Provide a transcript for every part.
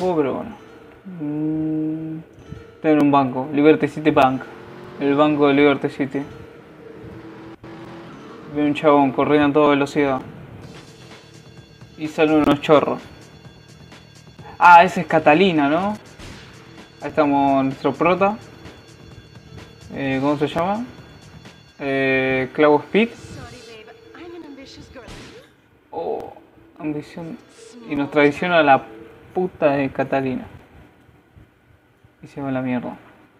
juego, pero bueno. Estoy en un banco, Liberty City Bank. El banco de Liberty City. Veo un chabón corriendo a toda velocidad. Y salen unos chorros. Ah, ese es Catalina, ¿no? Ahí estamos nuestro prota. ¿Cómo se llama? Cloud Speed. Oh, ambición. Y nos traiciona la puta de Catalina. Y se va a la mierda.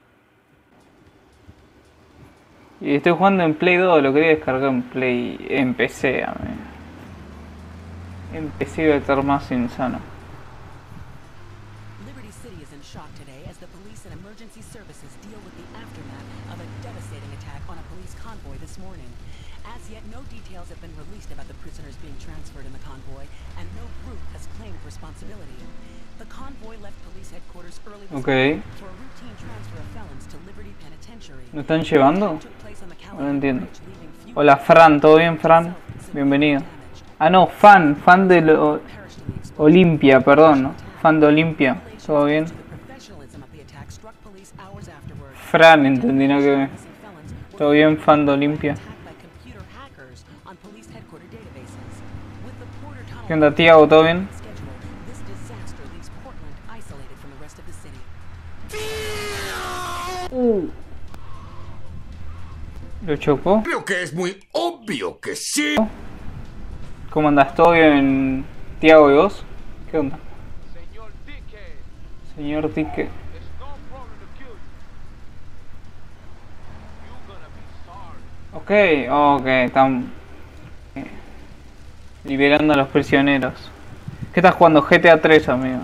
Y estoy jugando en Play 2, lo quería descargar en PC, a mí. En PC iba a estar más insano. Liberty City is in shock today as the police and emergency services deal with the aftermath of a devastating attack on a police convoy this morning. As yet, no details have been released about the prisoners being transferred in the convoy, and no group has claimed responsibility. The convoy left police headquarters early this morning for a routine transfer of felons to Liberty Penitentiary. ¿Nos están llevando? No lo entiendo. Hola Fran, ¿todo bien Fran? Bienvenido. Ah no, fan de Olimpia, perdón, ¿no? Fan de Olimpia, ¿todo bien? Fran, entendí, no que... ¿Todo bien, fan de Olimpia? ¿Qué onda, Tiago? ¿Todo bien? ¿Lo chocó? Creo que es muy obvio que sí. ¿Cómo andas? ¿Todo bien, Tiago y vos? ¿Qué onda? Señor Tique. Ok, están liberando a los prisioneros. ¿Qué estás jugando? GTA 3, amigo.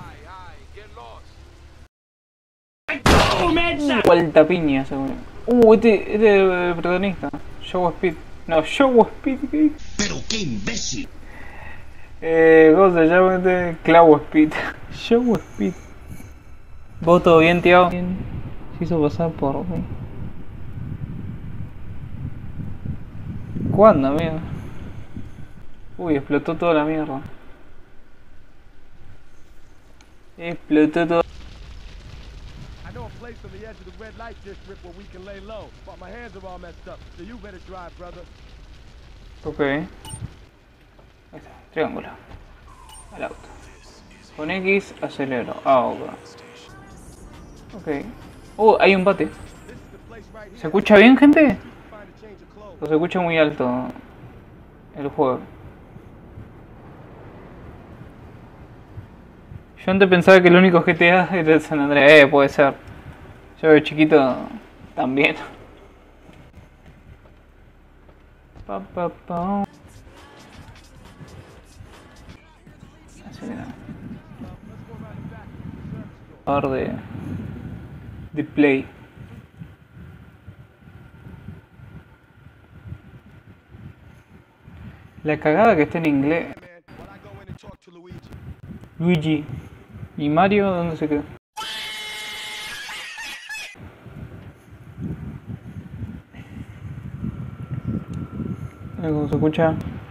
Vuelta piña, seguro. Este es el protagonista. Joe Speed. No, Joe Speed, ¿qué? Pero qué imbécil. ¿Cómo se llama este? Cloud Speed. Joe Speed. ¿Vos todo bien, tío? Se hizo pasar por mí. ¿Cuándo, amigo? Uy, explotó toda la mierda. Explotó todo. Ok. Ahí está, triángulo. Al auto. Con X acelero. Ah, ok. Ok. Hay un bate. ¿Se escucha bien, gente? ¿O se escucha muy alto el juego? Yo antes pensaba que el único GTA era el San Andreas. Puede ser. Yo de chiquito también. Acelera. De Play. La cagada que está en inglés. Luigi. ¿Y Mario dónde se quedó? ¿Cómo se escucha?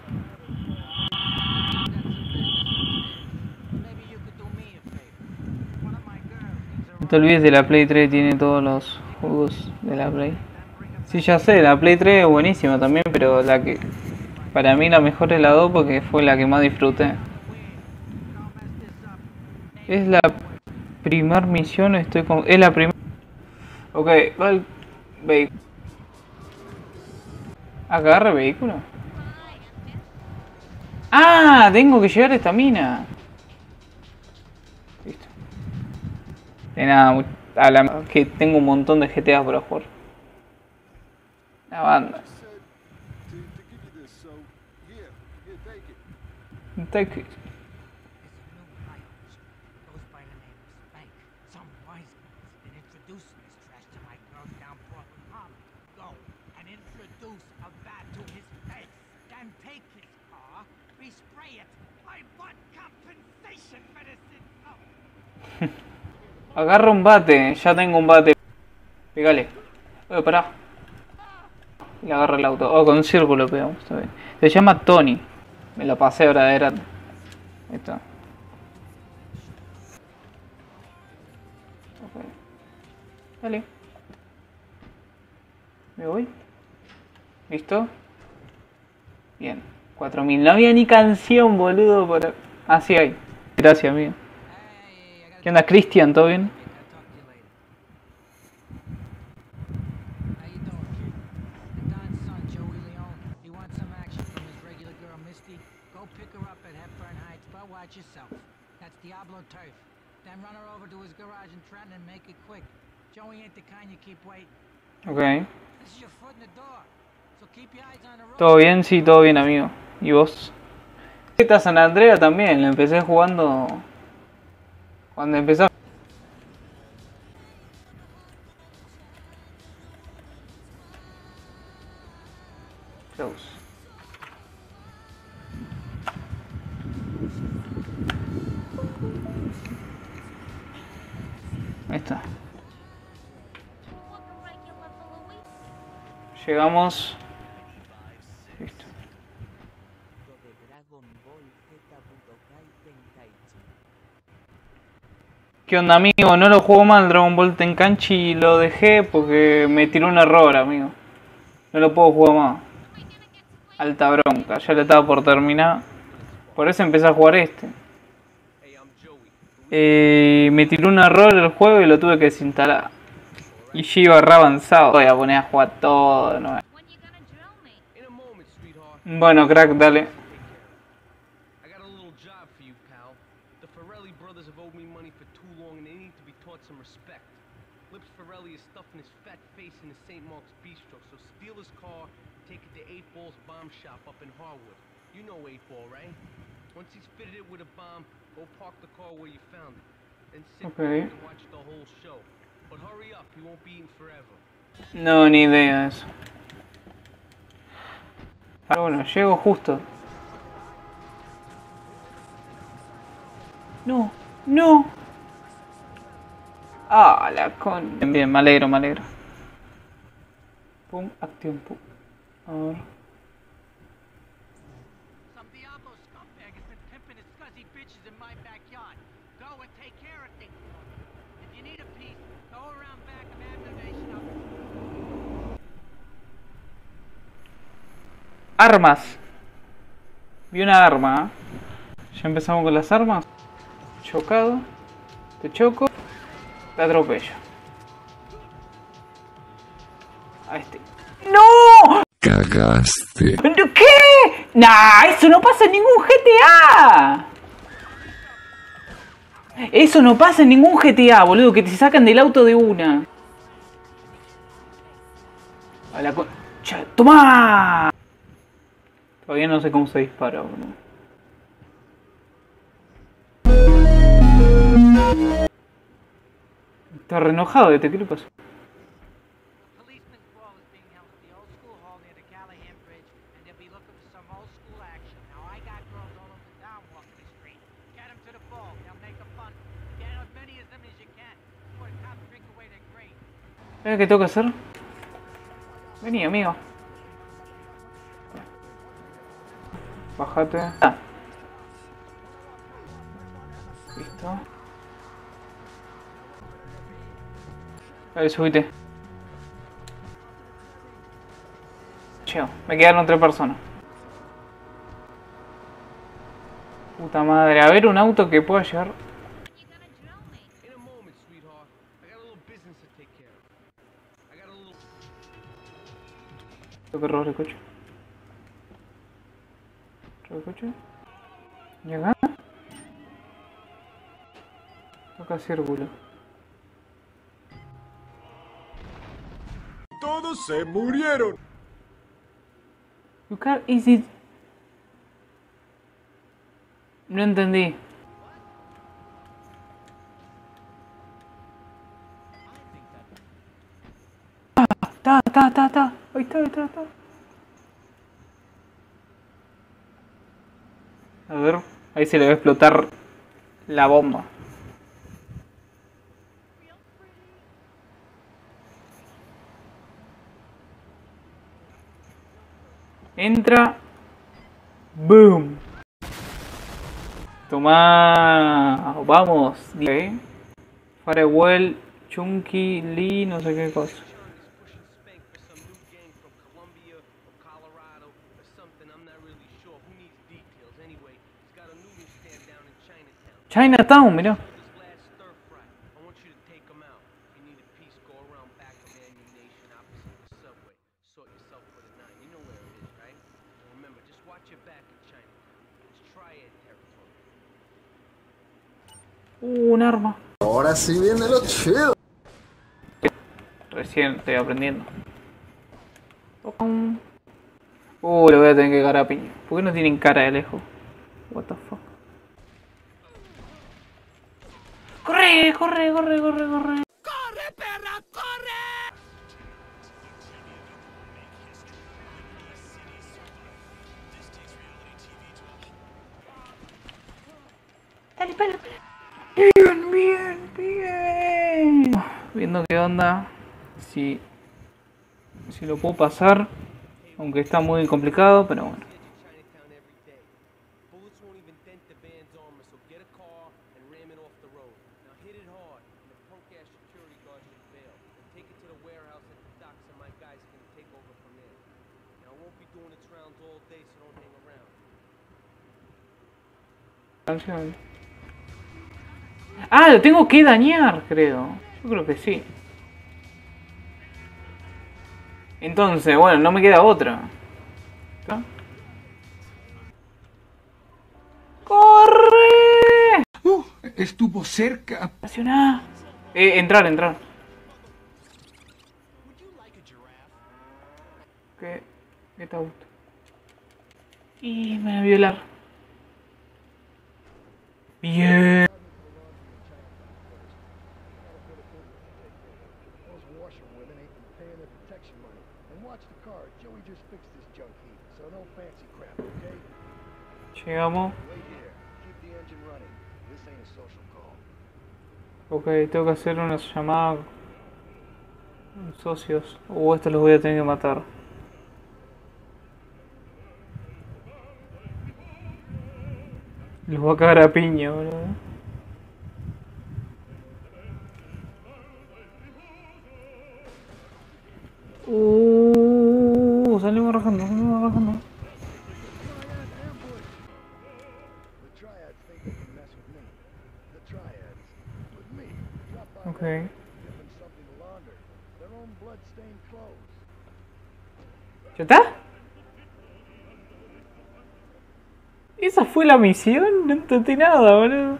No te olvides de la Play 3, tiene todos los juegos de la Play. Sí, ya sé, la Play 3 es buenísima también, pero la que... Para mí la mejor es la 2 porque fue la que más disfruté. Es la primer misión, es la primera... Ok, va el vehículo. Agarra el vehículo. ¡Ah! Tengo que llegar a esta mina. Listo. De nada, que tengo un montón de GTA para jugar. La banda. Take it. Agarra un bate, ya tengo un bate. Pégale. Pará. Y agarra el auto. Con un círculo pegamos, está bien. Se llama Tony. Me lo pasé ahora de grande. Ahí está. Dale. Me voy. ¿Listo? Bien. 4000. No había ni canción, boludo. Para... Ah, sí hay. Gracias, amigo. ¿Qué onda, Cristian? ¿Todo bien? Ok. ¿Todo bien? Sí, todo bien, amigo. ¿Y vos? Esta San Andrea también, la empecé jugando cuando empezó. Close. Ahí está. Llegamos. Listo. ¿Qué onda, amigo? No lo juego mal Dragon Ball Tenkaichi y lo dejé porque me tiró un error, amigo. No lo puedo jugar más. Alta bronca, ya lo estaba por terminar. Por eso empecé a jugar este. Me tiró un error el juego y lo tuve que desinstalar. Y yo iba re avanzado. Voy a poner a jugar todo de nuevo. Bueno, crack, dale. Okay. No, ni idea de eso. Ah, bueno, llego justo. No, no. Ah, la con... Bien, bien, me alegro, me alegro. Pum, acción, pum. A ver. Armas. Vi una arma. Ya empezamos con las armas. Chocado. Te choco. Te atropello. A este. ¡No! Cagaste. ¿Qué? Nah, eso no pasa en ningún GTA. Eso no pasa en ningún GTA, boludo. Que te sacan del auto de una. A la concha. ¡Tomá! Todavía no sé cómo se dispara, boludo. Está re enojado, ¿qué le pasó? ¿Sabes qué tengo que hacer? Vení, amigo. Bájate. Ah. Listo. Ahí, subite. Cheo, me quedaron 3 personas. Puta madre, a ver un auto que pueda llegar. Tengo que robar el coche. ¿Robar el coche? ¿Y acá? Toca círculo. Todos se murieron. You car is it? No entendí. Está. Ahí está. A ver, ahí se le va a explotar la bomba. Entra. Boom. Toma. Vamos. Firewall Chunky Lee, no sé qué cosa. Chinatown, mirá. Un arma. Ahora sí viene lo chido. Recién estoy aprendiendo. Le voy a tener que cagar a piña. ¿Por qué no tienen cara de lejos? What the fuck. ¡Corre, corre, corre, corre, corre! ¡Corre, perra, corre! Dale, dale, dale. Bien, bien, bien. Viendo qué onda. Si lo puedo pasar. Aunque está muy complicado, pero bueno. Ah, lo tengo que dañar, creo. Yo creo que sí. Entonces, bueno, no me queda otra. ¡Corre! Estuvo cerca. Estacioná. Entrar, entrar. ¿Qué te gusta? Y me va a violar. Bien. Llegamos. Ok, tengo que hacer una llamada con socios. Estos los voy a tener que matar. Los voy a cagar a piña, boludo. Salimos rajando, salimos rajando. Ok. ¿Ya está? ¿Esa fue la misión? No entendí nada, boludo.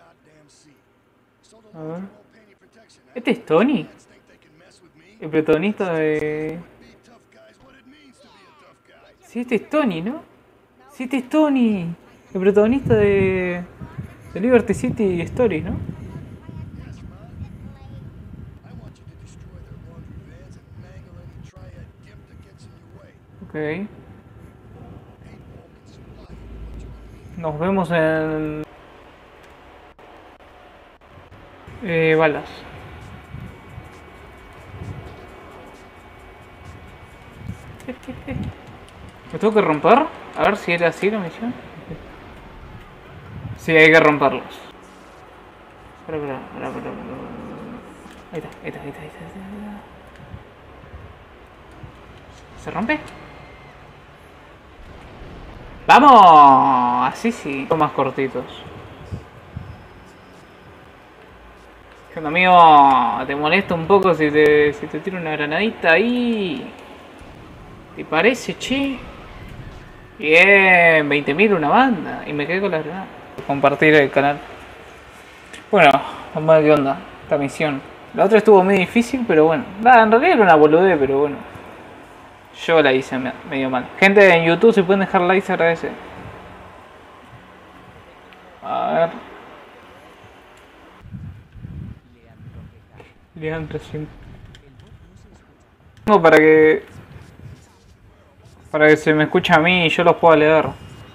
A ver. ¿Este es Tony? El protagonista de... Sí, este es Tony, ¿no? Sí, este es Tony. El protagonista de Liberty City Stories, ¿no? Ok. Nos vemos en... balas. ¿Me tengo que romper? A ver si era así la misión. Sí, hay que romperlos. Espera. Ahí está. ¿Se rompe? ¡Vamos! Así sí. Son más cortitos. ¿Qué onda, amigo? ¿Te molesta un poco si te tiro una granadita ahí? ¿Te parece, che? Bien, 20.000 una banda. Y me quedé con la granada. Compartir el canal. Bueno, vamos a ver qué onda esta misión. La otra estuvo muy difícil, pero bueno. En realidad era una boludez, pero bueno. Yo la hice medio mal. Gente en YouTube, si pueden dejar like, se agradece. A ver. Leandro siempre. No, para que se me escuche a mí y yo los pueda leer.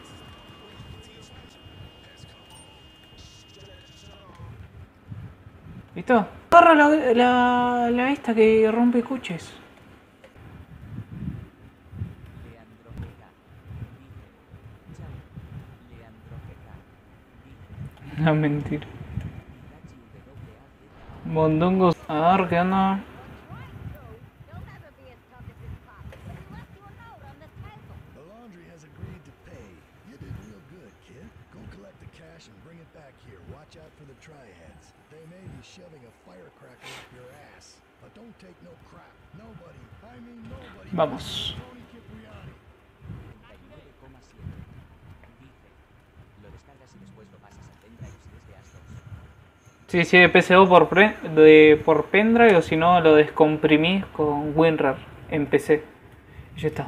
¿Listo? Agarra la esta que rompe coches. No, mentira. Mondongos. A ver, ¿qué onda? The laundry has agreed to pay. You did real good, kid. Go collect the cash and bring it back here. Watch out for the triads. They may be shoving a firecracker up your ass. But don't take no crap. Nobody, I mean nobody. Vamos. Tony Cipriani. 39,7. Dice, lo descargas y después lo pasas a pendrive si es de Astos. Sí, sí, de PCO por pendrive o si no lo descomprimís con WinRAR en PC. Y ya está.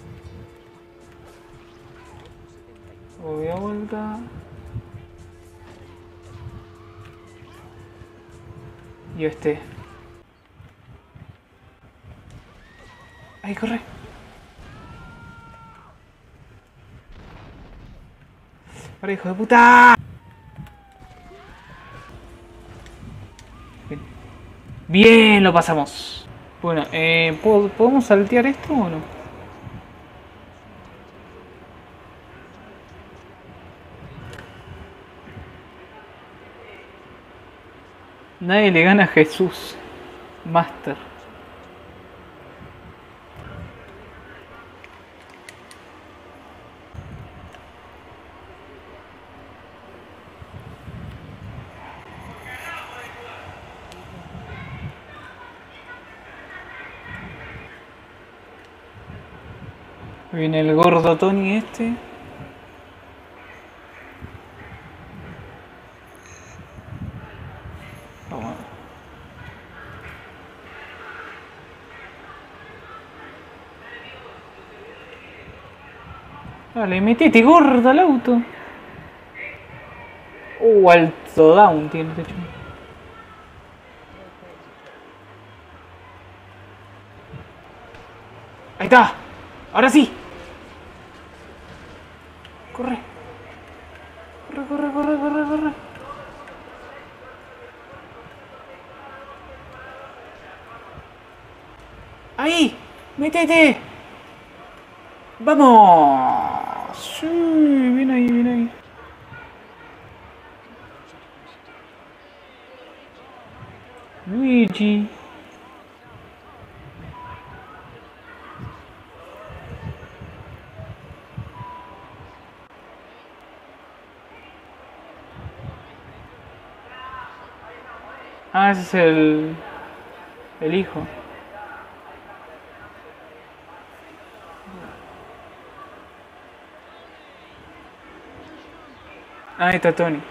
Voy a vuelta. Y este. ¡Ay, corre! ¡Para, hijo de puta! Bien. Bien, lo pasamos. Bueno, ¿podemos saltear esto o no? Nadie le gana a Jesús. Master. Viene el gordo Tony este. Vamos. Dale, metete gordo al auto. Alto down tiene este chulo. Ahí está. Ahora sí. Corre. Corre, corre, corre, corre, corre. Ahí. Métete. Vamos. Sí, viene ahí, viene ahí. Luigi. Ah, ese es el hijo. Ah, ahí está Tony.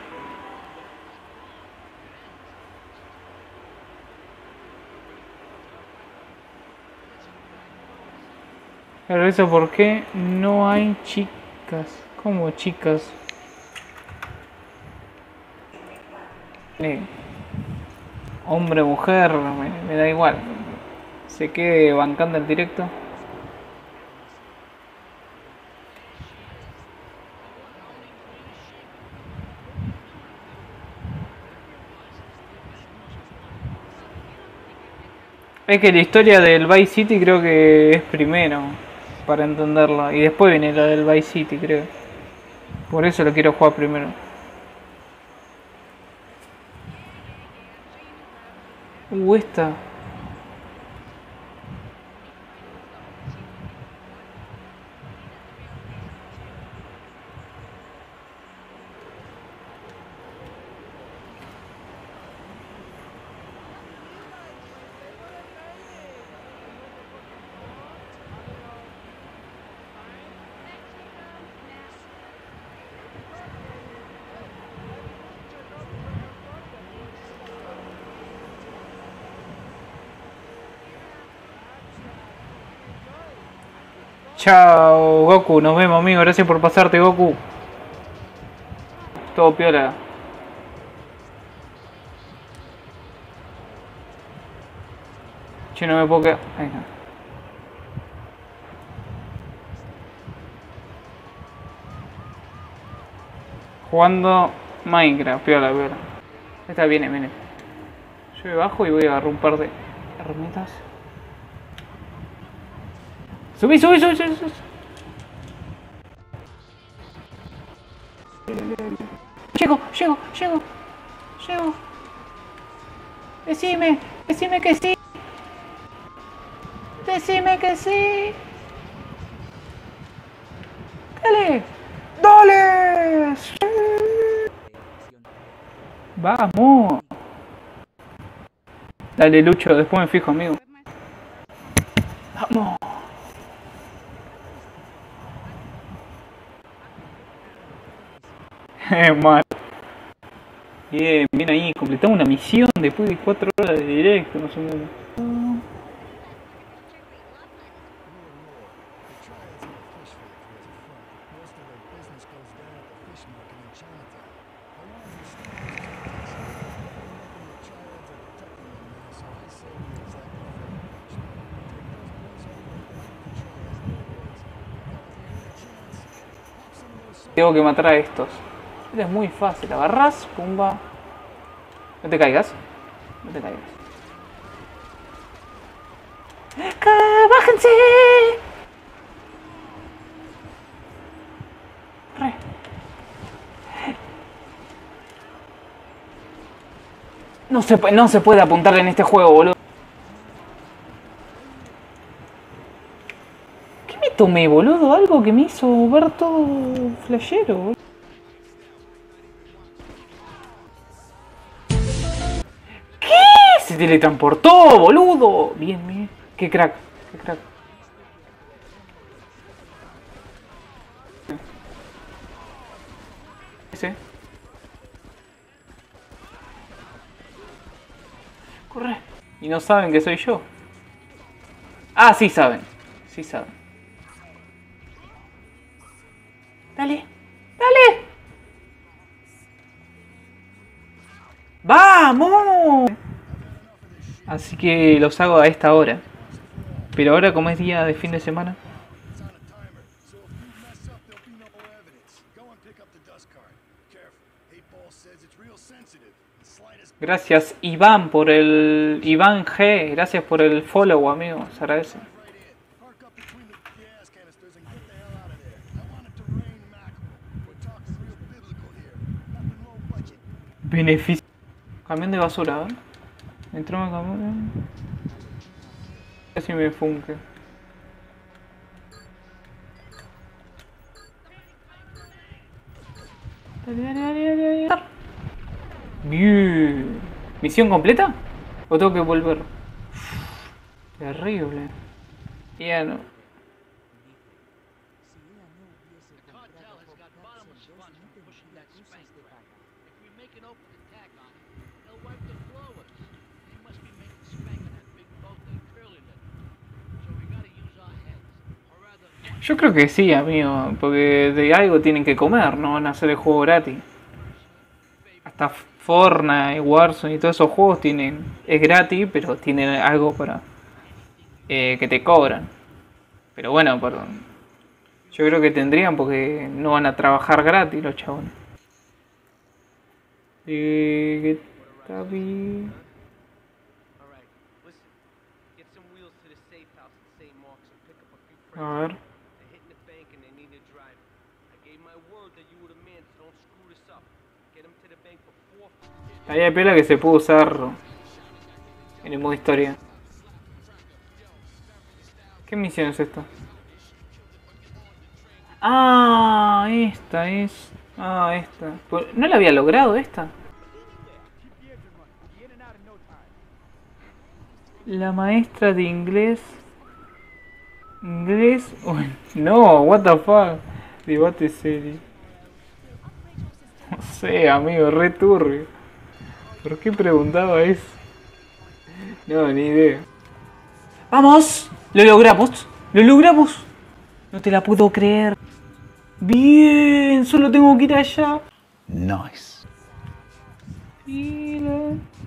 Pero eso, ¿por qué no hay chicas? ¿Cómo chicas? Hombre, mujer, me da igual. Se quede bancando el directo. Es que la historia del Vice City creo que es primero, para entenderlo. Y después viene la del Vice City, creo. Por eso lo quiero jugar primero. Esta. Chao, Goku, nos vemos, amigo. Gracias por pasarte, Goku. Todo piola. Che, no me puedo quedar. Ahí está. Jugando Minecraft, piola, piola. Esta viene, viene. Yo me bajo y voy a agarrar un par de herramientas. Subí, subí, subí, subí, subí. Llego, llego, llego. Llego. Decime que sí. Decime que sí. Dale. Dale. Sí. Vamos. Dale, Lucho, después me fijo, amigo. Vamos. Mal. Bien, bien ahí. Completamos una misión después de 4 horas de directo, más o menos. Tengo que matar a estos. Esto es muy fácil. Agarrás, pumba. No te caigas. No te caigas. ¡Bájense! Re. No se puede apuntar en este juego, boludo. ¿Qué me tomé, boludo? Algo que me hizo ver todo flashero, boludo. ¿Qué? Se teletransportó, boludo. Bien, bien. Qué crack, qué crack. Ese. Corre. Y no saben que soy yo. Ah, sí saben. Sí saben. Dale. Dale. ¡Vamos! Así que los hago a esta hora. Pero ahora como es día de fin de semana. Gracias Iván por el... Iván G. Gracias por el follow, amigo. Se agradece. Beneficio. Camión de basura, ¿eh? Entró en camión. Casi me funke. Dale. Bien. ¿Misión completa? ¿O tengo que volver? Terrible. Ya no. Yo creo que sí, amigo, porque de algo tienen que comer, no van a hacer el juego gratis. Hasta Fortnite, Warzone y todos esos juegos tienen, es gratis, pero tienen algo para que te cobran. Pero bueno, perdón. Yo creo que tendrían porque no van a trabajar gratis los chabones. ¿Qué está bien? A ver. Ahí hay pela que se puede usar en el modo historia. ¿Qué misión es esta? Ah, esta es... Ah, esta. ¿No la había logrado esta? La maestra de inglés... ¿Inglés? No, what the fuck. Debate serio. No sé, amigo, re turbio. ¿Por qué preguntaba eso? No, ni idea. ¡Vamos! ¡Lo logramos! ¡Lo logramos! No te la puedo creer. Bien, solo tengo que ir allá. Nice. Mira.